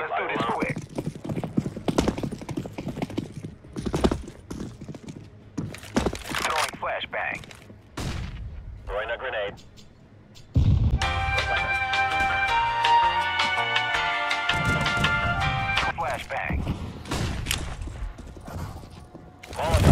Let's do this quick. Throwing flashbang. Throwing a grenade. Flashbang. Molotov.